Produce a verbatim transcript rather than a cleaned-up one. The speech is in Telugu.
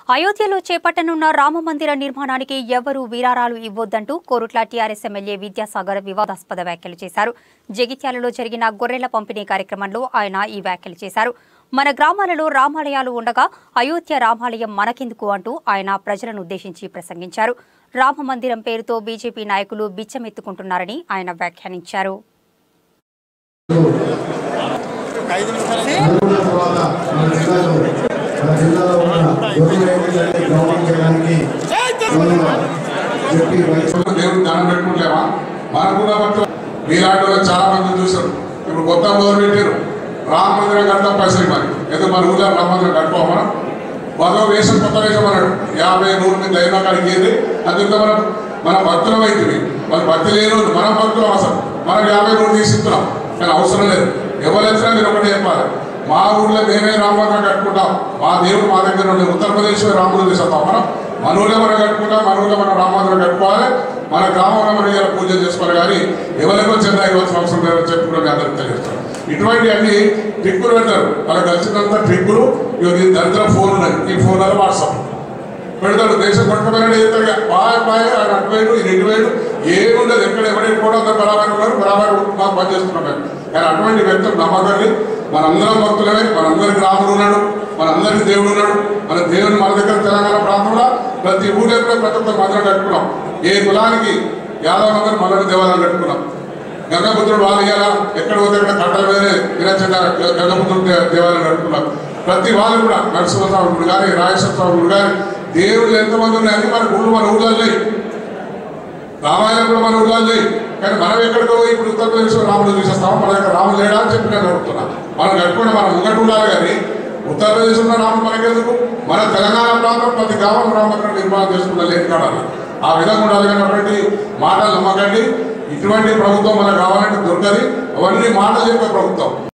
అయోధ్యలో చేపట్టనున్న రామమందిర నిర్మాణానికి ఎవరూ వీరారాలు ఇవ్వొద్దంటూ కోరుట్ల టీఆర్ఎస్ ఎమ్మెల్యే విద్యాసాగర్ వివాదాస్పద వ్యాఖ్యలు చేశారు. జగిత్యాలలో జరిగిన గొర్రెల పంపిణీ కార్యక్రమంలో ఆయన ఈ వ్యాఖ్యలు చేశారు. మన గ్రామాలలో రామాలయాలు ఉండగా అయోధ్య రామాలయం మనకెందుకు అంటూ ఆయన ప్రజలను ఉద్దేశించి ప్రసంగించారు. రామమందిరం పేరుతో బీజేపీ నాయకులు బిచ్చమెత్తుకుంటున్నారని ఆయన వ్యాఖ్యానించారు. దేవుడు దండం పెట్టుకుంటలేమా మనకున్న మీలాంటి చాలా మంది చూసారు. ఇప్పుడు కొత్త మొదలు పెట్టారు రామ మందిరం కట్టడం పైసలు మరి ఏదో మన ఊళ్ళో రామ మందిరం కట్టుకోమా మరో వేషం కొత్త వేషం అన్నాడు యాభై నూరు మీద దైవం కాడికి వెళ్ళి అందుకే మనం మన భక్తులం అవుతుంది. మన భక్తి లేని మనం భక్తులం అసలు మనం యాభై నూరు తీసిస్తున్నాం కానీ అవసరం లేదు. ఎవరు వచ్చినా మీరు ఒకటే చెప్పాలి మా ఊళ్ళో మేమే రామమందిరం కట్టుకుంటాం. మా దేవుడు మా దగ్గర ఉండే ఉత్తరప్రదేశ్ రాముడు తీసుకుంటాం. మనం మన ఊళ్ళో మనం కట్టుకుంటాం. మన ఊళ్ళో మనం రామమందిరం కట్టుకోవాలి. మన గ్రామంలో మనం ఇలా పూజ చేసుకోవాలి. కానీ ఎవరికో చిన్న ఇవ్వాల్సిన అవసరం లేదని చెప్పి కూడా మీ అందరికీ తెలియజేస్తాం. ఇటువంటి అన్ని ట్రిక్కులు పెడతారు. వాళ్ళకి వచ్చినంత ట్రిక్కులు ఈ దరిద్ర ఫోన్ ఉన్నాయి. ఈ ఫోన్లలో వాట్సాప్ పెడతాడు. దేశం కొట్టుకుపోయినా చెప్తాడు బాయ్ బాయ్ ఆయన అటువైపు ఇది ఇటువైపు ఏముండదు. ఎక్కడ ఎవరైనా కూడా అందరూ బరాబర్ ఉన్నారు బరాబర్ మాకు పనిచేస్తున్నాం. కానీ అటువంటి వ్యక్తులు నమ్మకాన్ని మనందరం భక్తులమే. మనందరికి రాముడు ఉన్నాడు, మనందరికి దేవుడు ఉన్నాడు. మన దేవుని మన దగ్గర తెలంగాణ ప్రాంతంలో ప్రతి ఊళ్ళో కూడా ప్రతి ఒక్క మందిరం కట్టుకున్నాం. ఏ కులానికి యాదవ మందిరం మనని దేవాలయం కట్టుకున్నాం. గంగపుత్రుడు వాళ్ళు ఇవ్వాలా ఎక్కడ పోతే అక్కడ కట్టల మీదనే విరచన గంగపుత్రుడు దేవాలయం కట్టుకున్నాం. ప్రతి వాళ్ళు కూడా నరసింహస్వామి గుడి కానీ రాజేశ్వర స్వామి గుడి కానీ దేవుళ్ళు ఎంతమంది ఉన్నాయని మన గుళ్ళు మన ఊళ్ళో లేవు. రామాయణం కూడా మన ఊళ్ళో లేవు. కానీ మనం ఎక్కడికో ఇప్పుడు ఉత్తరప్రదేశ్లో రాముడు చూసేస్తాము. మన దగ్గర రాముడు లేడా అని చెప్పి నేను అడుగుతున్నాను. మనం కట్టుకుంటే మనం ముంగటి ఉండాలి. కానీ ఉత్తరప్రదేశ్లో రాముడు మనకెందుకు? మన తెలంగాణ ప్రాంతం ప్రతి గ్రామం రామమందిరం నిర్మాణం చేసుకున్న లేని కాడాలి. ఆ విధంగా ఉండాలి. కానీ అటువంటి మాటలు నమ్మకండి. ఇటువంటి ప్రభుత్వం మనకు కావాలంటే దొరకది. అవన్నీ మాటలు చెప్పే ప్రభుత్వం.